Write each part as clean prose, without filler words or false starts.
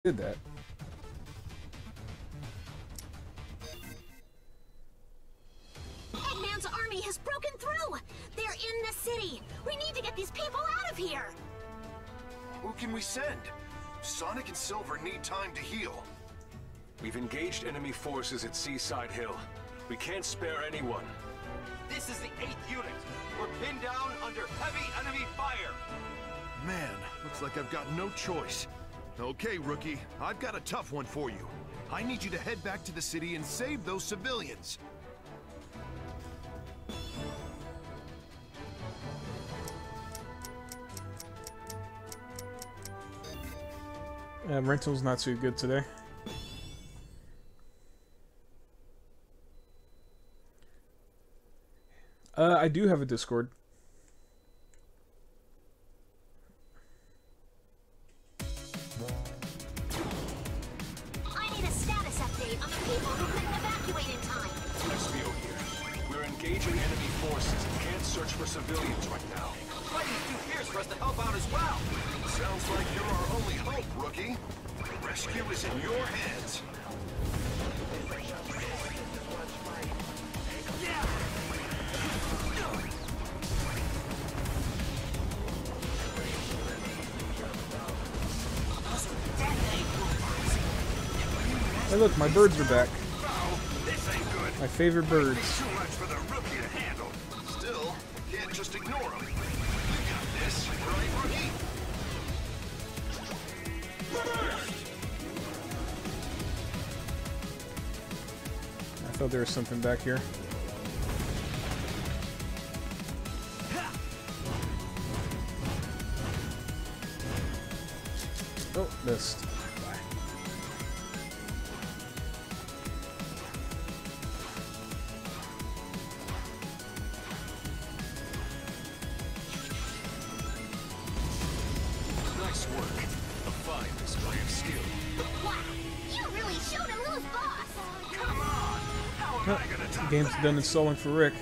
did that. Eggman's army has broken through! They're in the city! We need to get these people out of here! Who can we send? Sonic and Silver need time to heal. We've engaged enemy forces at Seaside Hill. We can't spare anyone. This is the 8th unit. We're pinned down under heavy enemy fire. Man, looks like I've got no choice. Okay, Rookie, I've got a tough one for you. I need you to head back to the city and save those civilians. Rental's not too good today. I do have a Discord. I need a status update on the people who couldn't evacuate in time. Espio here. We're engaging enemy forces and can't search for civilians right now. Fighting's too fierce for us to help out as well. Sounds like you're our only hope, Rookie. Rescue is in your hands. Hey look, my birds are back. This ain't good. My favorite birds. Too much for the Rookie to handle. Still, can't just ignore him. You got this, right, Rookie? I thought there was something back here. Oh, missed. Nice work. A fine display of skill. Wow! You really showed him who's boss! Come on! How am I gonna top Game's that? done installing for Rick.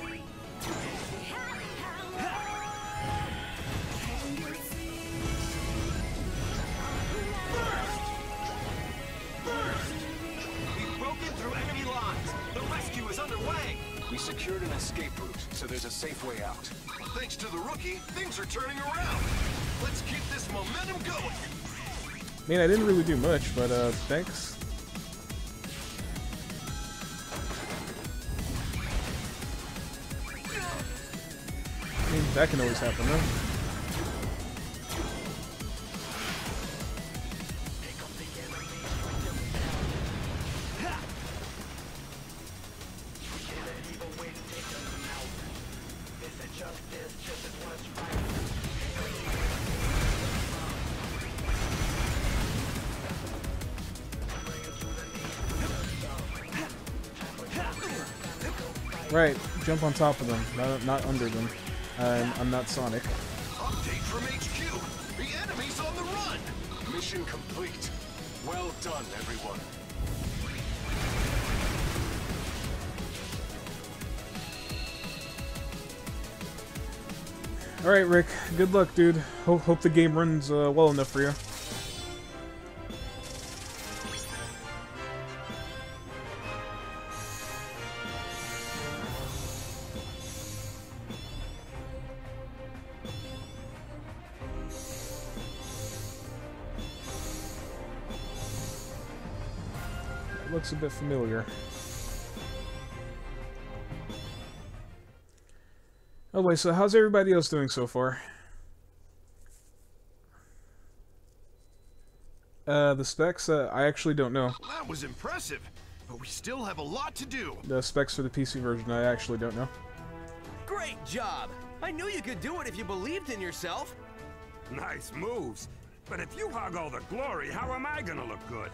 We've broken through enemy lines. The rescue is underway. We secured an escape route, so there's a safe way out. Thanks to the Rookie, things are turning around. Let's keep this momentum going. I mean, I didn't really do much, but thanks. I mean, that can always happen, though. Right, jump on top of them, not under them. I'm not Sonic. Update from HQ. The enemy's on the run. Mission complete. Well done, everyone. Alright, Rick, good luck, dude. Hope the game runs well enough for you. Looks a bit familiar. Oh wait, so how's everybody else doing so far? The specs, I actually don't know. That was impressive, but we still have a lot to do. The specs for the PC version, I actually don't know. Great job. I knew you could do it if you believed in yourself. Nice moves. But if you hog all the glory, how am I gonna look good?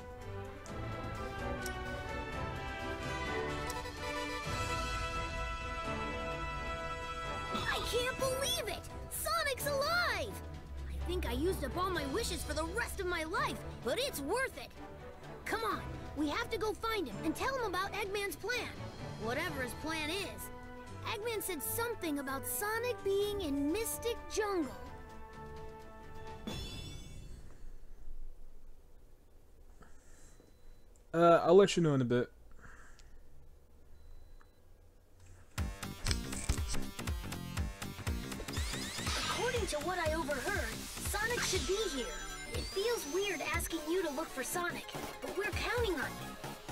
I can't believe it! Sonic's alive! I think I used up all my wishes for the rest of my life, but it's worth it! Come on, we have to go find him and tell him about Eggman's plan. Whatever his plan is. Eggman said something about Sonic being in Mystic Jungle. I'll let you know in a bit. According to what I overheard, Sonic should be here. It feels weird asking you to look for Sonic, but we're counting on you.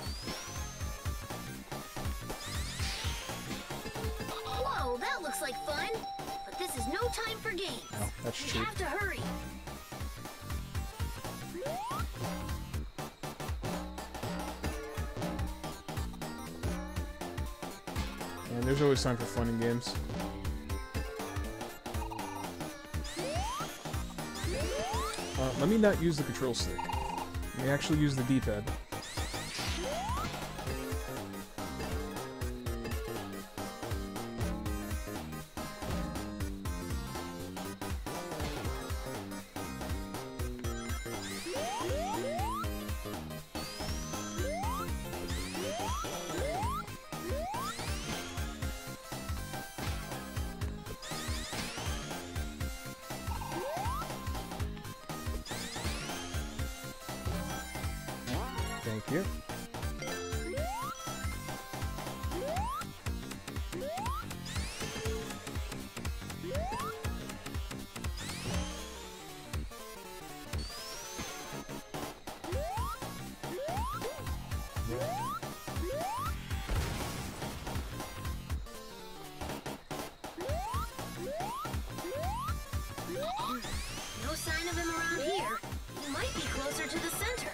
Whoa, that looks like fun! But this is no time for games. Oh, that's We cheap. have to hurry. And there's always time for fun in games. Let me not use the control stick. Let me actually use the D-pad. Thank you. No sign of him around here. He might be closer to the center.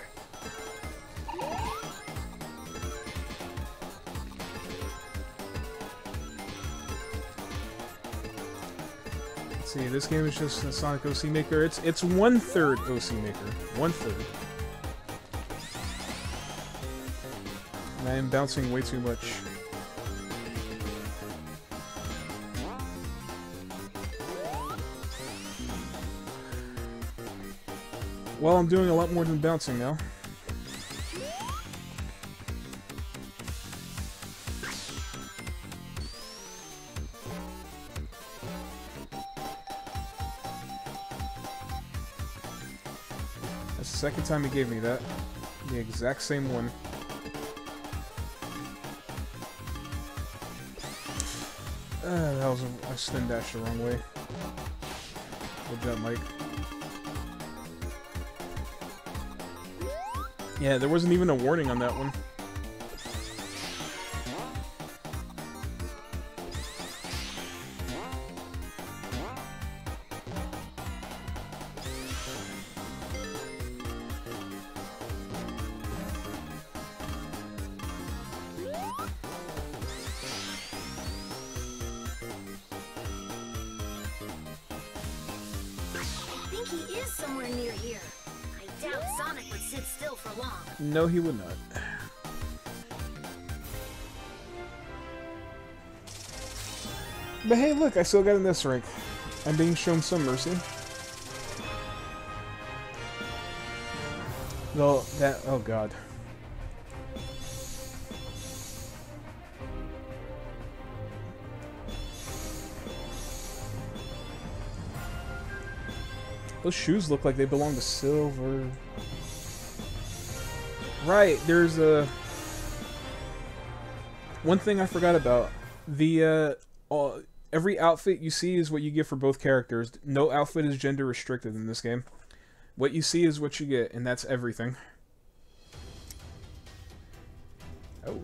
Let's see, this game is just a Sonic OC Maker. It's 1/3 OC Maker. 1/3. And I am bouncing way too much. Well, I'm doing a lot more than bouncing now. That's the second time he gave me that. The exact same one. That was I spin dashed the wrong way. Good job, Mike. Yeah, there wasn't even a warning on that one. I think he is somewhere near here. I doubt Sonic would sit still for long. No, he would not. But hey, look, I still got an S rank. I'm being shown some mercy. Though, oh god. Those shoes look like they belong to Silver. Right, there's a... One thing I forgot about. The, every outfit you see is what you get for both characters. No outfit is gender restricted in this game. What you see is what you get, and that's everything. Oh.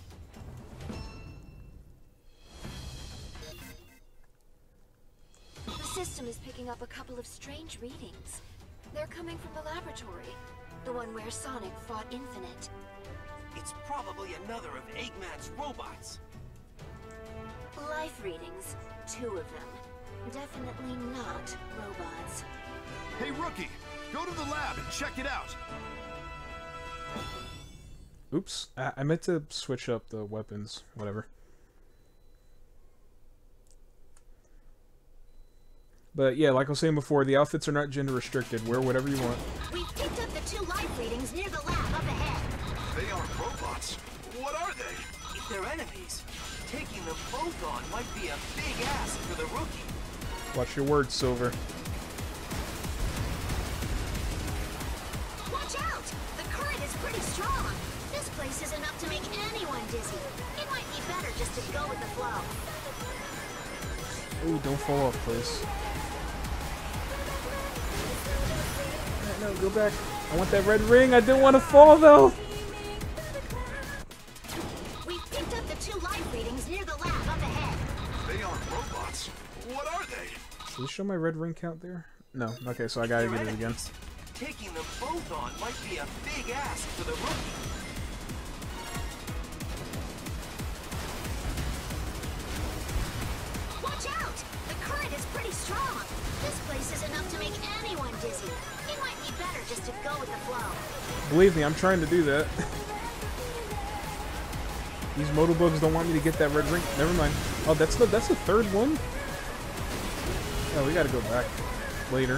The system is picking up a couple of strange readings. They're coming from the laboratory. The one where Sonic fought Infinite. It's probably another of Eggman's robots. Life readings. 2 of them. Definitely not robots. Hey, Rookie! Go to the lab and check it out! Oops. I meant to switch up the weapons. Whatever. But yeah, like I was saying before, the outfits are not gender restricted. Wear whatever you want. We've picked up the 2 life readings near the lab up ahead. They aren't robots. What are they? If they're enemies, taking them both on might be a big ask for the Rookie. Watch your words, Silver. Watch out! The current is pretty strong. This place is enough to make anyone dizzy. It might be better just to go with the flow. Ooh, don't fall off, please. No, go back. I want that red ring. I didn't want to fall, though. We've picked up the 2 life readings near the lab up ahead. They aren't robots. What are they? Does it show my red ring count there? No. Okay, so I gotta get it again. Taking them both on might be a big ask for the rookie. Watch out! The current is pretty strong. This place is enough to make anyone dizzy. It might be better just to go with the flow. Believe me, I'm trying to do that. These motobugs don't want me to get that red ring. Never mind. Oh, that's the 3rd one? Oh, we gotta go back later.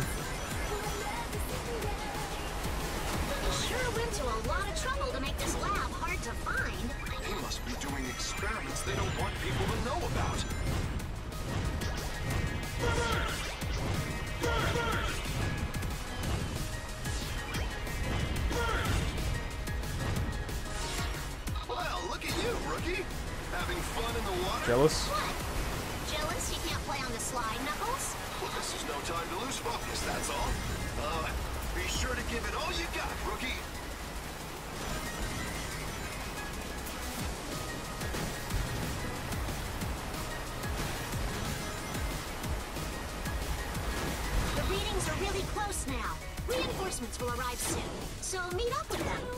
They sure went to a lot of trouble to make this lab hard to find. They must be doing experiments they don't want people to know about. Well, look at you, rookie. Having fun in the water? Jealous? What? Jealous you can't play on the slide, Knuckles? Well, this is no time to lose focus, that's all. Be sure to give it all you got, rookie. The readings are really close now. Reinforcements will arrive soon, so meet up with them.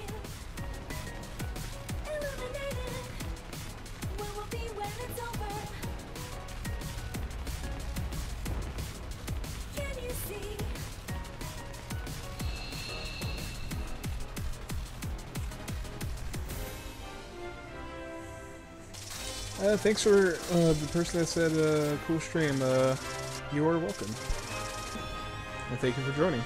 Thanks for the person that said cool stream. You are welcome. And thank you for joining.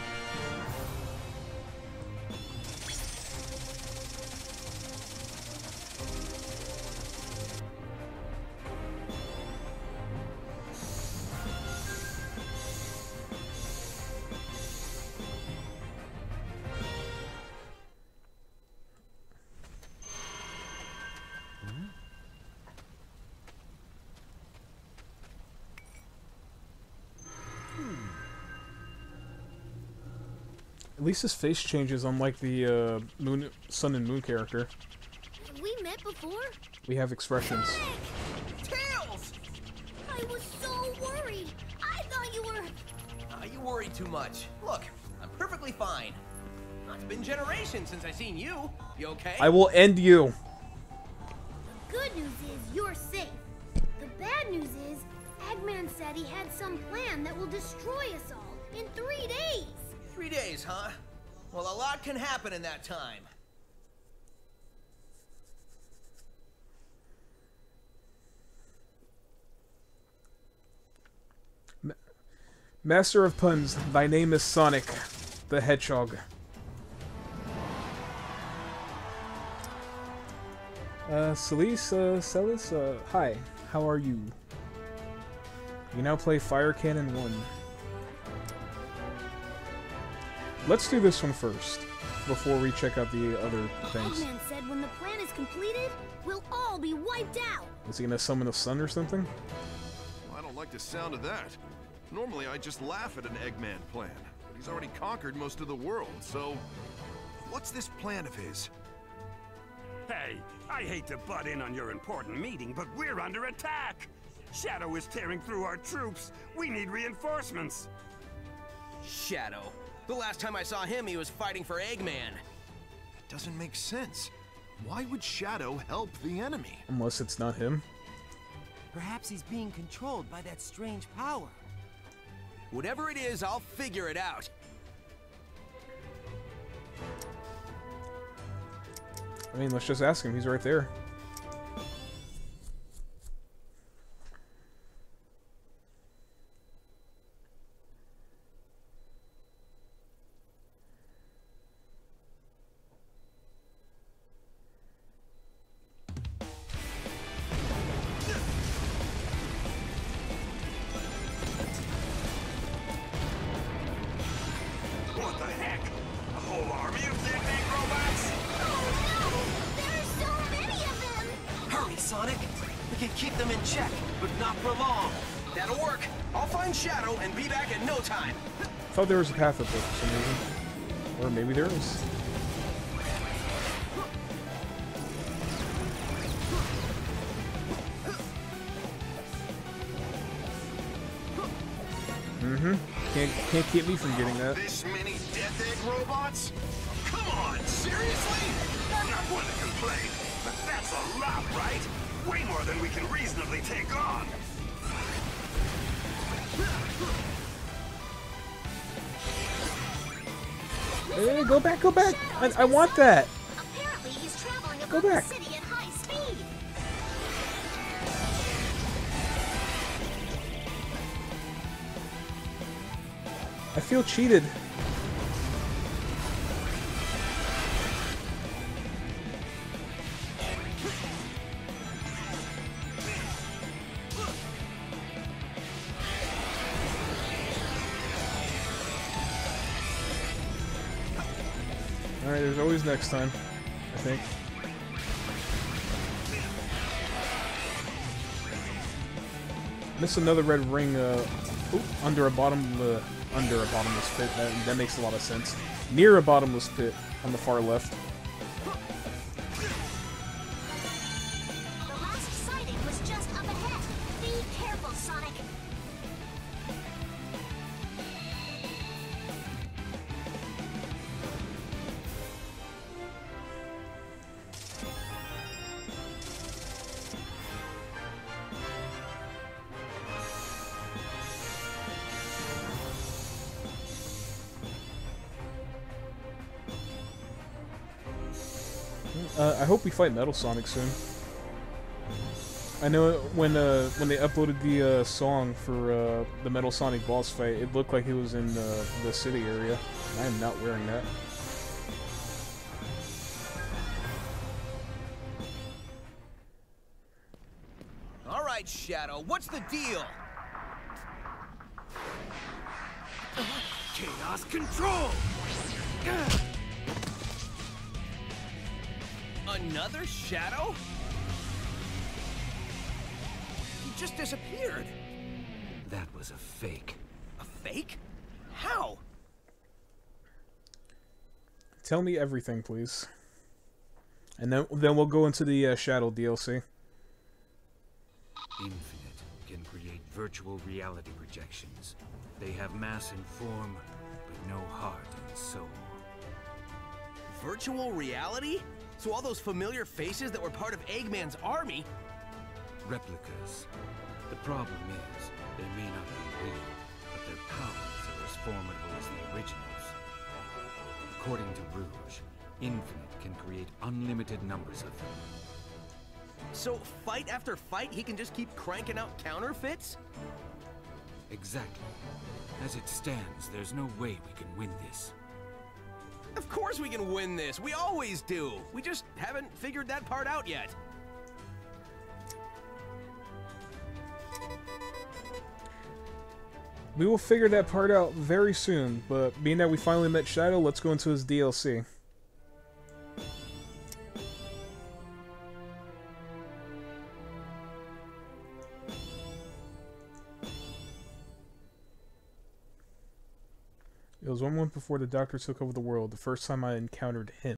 At least his face changes, unlike the Sun and Moon character. Have we met before? We have expressions. Tails! I was so worried. I thought you were... You worry too much. Look, I'm perfectly fine. It's been generations since I seen you. You okay? I will end you. The good news is you're safe. The bad news is Eggman said he had some plan that will destroy us all in 3 days. 3 days, huh? Well, a lot can happen in that time. Master of puns, thy name is Sonic the Hedgehog. Celis, hi, how are you? You now play Fire Cannon 1. Let's do this one first, before we check out the other things. Eggman said when the plan is completed, we'll all be wiped out. Is he gonna summon the sun or something? I don't like the sound of that. Normally, I just laugh at an Eggman plan, but he's already conquered most of the world, so... What's this plan of his? Hey, I hate to butt in on your important meeting, but we're under attack! Shadow is tearing through our troops. We need reinforcements. Shadow. The last time I saw him, he was fighting for Eggman. That doesn't make sense. Why would Shadow help the enemy? Unless it's not him. Perhaps he's being controlled by that strange power. Whatever it is, I'll figure it out. I mean, let's just ask him. He's right there. What the heck? A whole army of dead robots? Oh no! Sonic. We can keep them in check, but not for long. That'll work. I'll find Shadow and be back in no time. I thought there was a path up there for some reason. Or maybe there is. Can't keep me from getting that. This many Death Egg robots? Come on, seriously? I'm not one to complain, but that's a lot, right? Way more than we can reasonably take on. Hey, go back, go back! I want that! Apparently he's traveling Go above back. the city at high speed. I feel cheated. Alright, there's always next time, I think. Missed another red ring under a bottomless pit. That makes a lot of sense. Near a bottomless pit on the far left. The last sighting was just up ahead. Be careful, Sonic. I hope we fight Metal Sonic soon. I know when they uploaded the song for the Metal Sonic boss fight, it looked like he was in the city area. I am not wearing that. All right, Shadow, what's the deal? Chaos Control! Another Shadow? He just disappeared. That was a fake. A fake? How? Tell me everything, please. And then we'll go into the Shadow DLC. Infinite can create virtual reality projections. They have mass and form, but no heart and soul. Virtual reality? So all those familiar faces that were part of Eggman's army... Replicas. The problem is, they may not be real, but their powers are as formidable as the originals. According to Rouge, Infinite can create unlimited numbers of them. So fight after fight, he can just keep cranking out counterfeits? Exactly. As it stands, there's no way we can win this. Of course we can win this. We always do. We just haven't figured that part out yet. We will figure that part out very soon, but being that we finally met Shadow, let's go into his DLC. It was 1 month before the Doctor took over the world, the first time I encountered him.